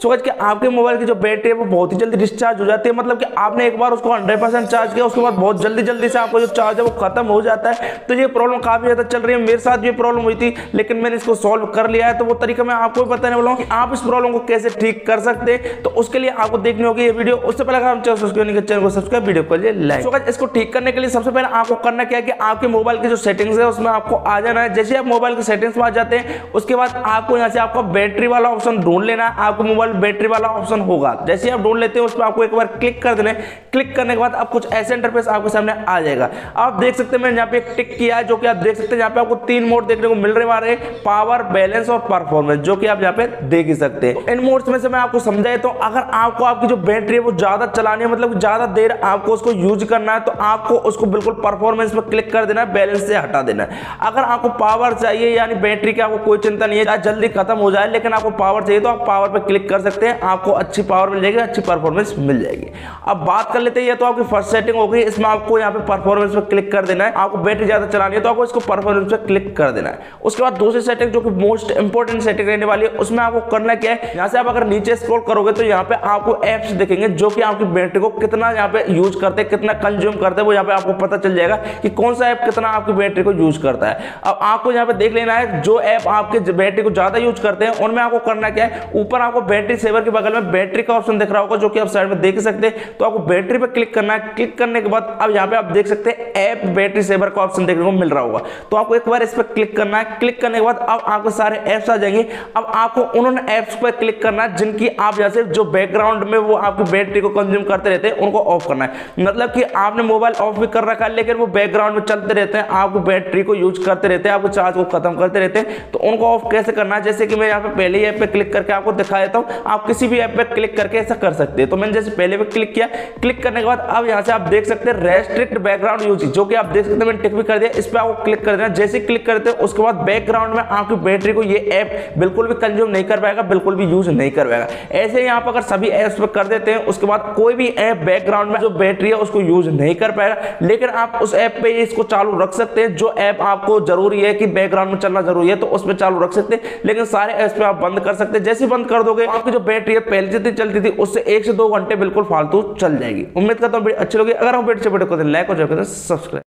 So guys कि आपके mobile की जो बैटरी है वो बहुत ही जल्दी डिस्चार्ज हो जाती है, मतलब कि आपने एक बार उसको 100% चार्ज किया, उसके बाद बहुत जल्दी से आपको जो चार्ज है वो खत्म हो जाता है। तो ये प्रॉब्लम काफी ज्यादा चल रही है, मेरे साथ भी प्रॉब्लम हुई थी, लेकिन मैंने इसको सॉल्व कर लिया है। तो वो तरीका मैं आपको बताने वाला हूँ कि आप इस प्रॉब्लम को कैसे ठीक कर सकते हैं। तो उसके लिए आपको देखनी होगी ये वीडियो। उससे पहले अगर हम चैनल को सब्सक्राइब, वीडियो को लाइक। सो गाइस इसको ठीक करने के लिए सबसे पहले आपको करना क्या है कि आपके मोबाइल की जो सेटिंग्स है उसमें आपको आ जाना है। जैसे आप मोबाइल की सेटिंग्स में आ जाते हैं, उसके बाद आपको यहाँ से आपका बैटरी वाला ऑप्शन ढूंढ लेना है। आपको मोबाइल बैटरी वाला ऑप्शन होगा, जैसे आप ढूंढ लेते हैं उस पर आपको एक बार क्लिक कर देना है। क्लिक करने के बाद अब कुछ ऐसे इंटरफेस आपके सामने आ जाएगा। आप देख सकते हैं मैंने यहाँ पे एक टिक किया है, जो कि आप देख सकते हैं यहाँ पे आपको 3 मोड देखने को मिल रहे हैं, पावर, बैलेंस और परफॉर्मेंस, जो कि आप यहाँ पे देख ही सकते हैं। इन मोड्स में से मैं आपको समझाए तो अगर आपको आपकी जो बैटरी है वो ज्यादा चलानी है, मतलब ज्यादा देर आपको उसको यूज करना है, तो आपको उसको बिल्कुल परफॉर्मेंस पे क्लिक कर देना है, बैलेंस से हटा देना है। अगर आपको पावर चाहिए, यानी बैटरी की आपको कोई चिंता नहीं है, जल्दी खत्म हो जाए, लेकिन आपको पावर चाहिए तो आप पावर पे क्लिक कर सकते हैं, आपको अच्छी पावर मिल जाएगी, अच्छी परफॉर्मेंस मिल जाएगी। अब बात कर लेते हैं, ये तो आपकी फर्स्ट सेटिंग हो गई, इसमें आपको यहाँ पे परफॉर्मेंस पे क्लिक कर देना है। आपको बैटरी ज्यादा चलानी है तो आपको इसको परफॉर्मेंस पे क्लिक कर देना है। उसके बाद दूसरी सेटिंग जो कि मोस्ट इंपोर्टेंट सेटिंग रहने वाली है, उसमें आपको करना क्या है, यहाँ से आप अगर नीचे स्क्रॉल करोगे तो यहाँ पे आपको एप्स दिखेंगे जो कि आपकी बैटरी को कितना यहाँ पे यूज करते हैं, कितना कंज्यूम करते हैं, वो यहाँ पे आपको पता चल जाएगा कि कौन सा ऐप कितना आपकी बैटरी को यूज करता है। अब आपको यहाँ पे देख लेना है जो ऐप आपके बैटरी को ज्यादा यूज करते हैं उनमें आपको करना क्या है, ऊपर आपको बैटरी सेवर के बगल में बैटरी का ऑप्शन दिख रहा होगा, जो कि आप साइड में देख सकते हैं। तो आपको बैटरी पे क्लिक करना है। क्लिक करने के बाद अब यहाँ पे आप देख सकते हैं ऐप बैटरी सेवर का ऑप्शन देखने को मिल रहा होगा, तो आपको एक बार इस पर क्लिक करना है। क्लिक करने के बाद अब आपको सारे ऐप्स आ जाएंगे। अब आपको उन ऐप्स पर क्लिक करना है जिनकी आप जैसे जो बैकग्राउंड में वो आपकी बैटरी को कंज्यूम करते रहते हैं, उनको ऑफ करना है। मतलब कि आपने मोबाइल ऑफ भी कर रखा है लेकिन वो बैकग्राउंड में चलते रहते हैं, आपको बैटरी को यूज करते रहते हैं, आपको चार्ज को खत्म करते रहते हैं। तो उनको ऑफ कैसे करना है, जैसे कि मैं यहाँ पे पहले ही ऐप पे क्लिक करके आपको दिखा देता हूँ। आप किसी भी ऐप पे क्लिक करके ऐसा कर सकते हैं। तो मैंने जैसे पहले पे क्लिक किया, क्लिक करने के बाद अब यहाँ से आप देख सकते हैं रेस्ट्रिक्ट बैकग्राउंड यूज, जो कि आप देख सकते हैं मैंने टिक भी कर दिया। इस पे आपको क्लिक कर देना। जैसे क्लिक करते हैं उसके बाद बैकग्राउंड में आपकी बैटरी को ये ऐप बिल्कुल भी कंज्यूम नहीं कर पाएगा, बिल्कुल भी यूज नहीं कर पाएगा। ऐसे ही आप अगर सभी ऐप्स पे कर देते हैं उसके बाद कोई भी ऐप बैकग्राउंड में जो बैटरी है उसको यूज नहीं कर पाएगा, लेकिन आप उस ऐप पे इसको चालू रख सकते हैं। जो ऐप आपको जरूरी है कि बैकग्राउंड में चलना जरूरी है तो उस पर चालू रख सकते हैं, लेकिन सारे ऐप्स पे आप बंद कर सकते हैं। जैसे बंद कर दोगे आपकी जो बैटरी है पहले जितनी चलती थी उससे 1 से 2 घंटे बिल्कुल फालतू चल जाएगी। उम्मीद करता हूँ वीडियो अच्छी लगी। अगर हम वीडियो को लाइक और सब्सक्राइब।